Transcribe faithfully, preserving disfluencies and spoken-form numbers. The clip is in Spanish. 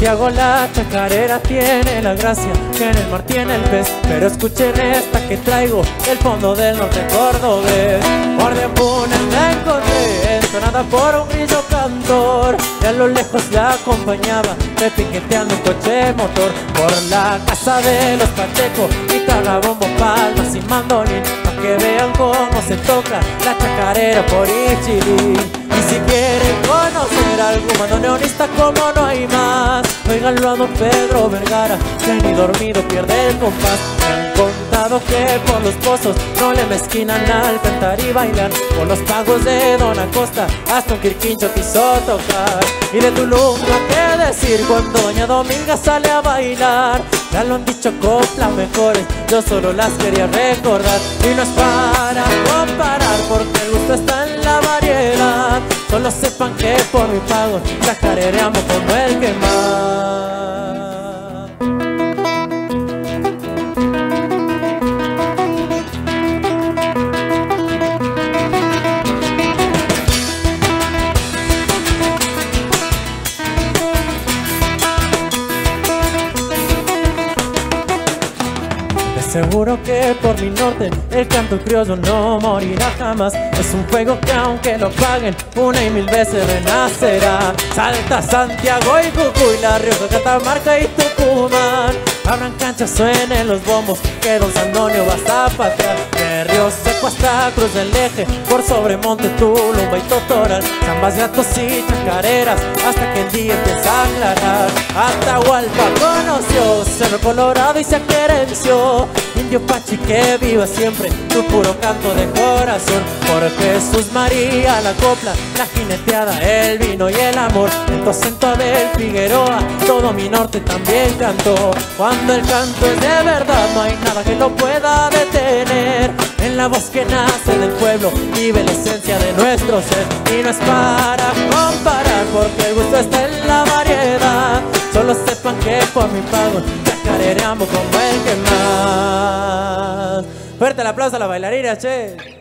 Santiago la chacarera tiene la gracia que en el mar tiene el pez. Pero escuchen esta que traigo del fondo del norte cordobés. Orden Funes la encontré entonada por un grillo cantor, y a lo lejos la acompañaba repiqueteando un coche motor. Por la casa de los Pacheco, guitarra, bombo, palmas y mandolín, pa' que vean cómo se toca la chacarera por Ichilín. Y si quieren conocer a algún bandoneonista como no hay más, óiganlo a don Pedro Vergara, que ni dormido pierde el compás. Me han contado que por los pozos no le mezquinan al cantar y bailar. Por los pagos de Don Acosta hasta un quirquincho quiso tocar. Y de Tulum, ¿qué decir cuando doña Dominga sale a bailar? Ya lo han dicho coplas mejores, yo solo las quería recordar. Y no es para comparar porque el gusto está en la variedad. Solo sepan que por mi pago chacarereamos como el que más. Seguro que por mi norte el canto criollo no morirá jamás. Es un fuego que aunque lo paguen una y mil veces renacerá. Salta Santiago y Jujuy, La Rioja, Catamarca y Tucumán. Abran canchas, suenen los bombos, que don Sandonio va a patear. De Río Seco hasta Cruz del Eje, por sobre Monte Tulumba y Totoral. Zambas, gatos y chacareras, hasta que el día empieza a aclarar. Atahualpa conoció Cerro Colorado y se aquerenció. Indio Pachi que viva siempre tu puro canto de corazón. Por Jesús María la copla, la jineteada, el vino y el amor. El acento del Figueroa, todo mi norte también cantó. Cuando el canto es de verdad no hay nada que lo pueda detener. En la voz que nace del pueblo vive la esencia de nuestro ser. Y no es para comparar porque el gusto está en la variedad. Solo sepan que por mi pago chacarereamos como el que más. Fuerte el aplauso a la bailarina, che.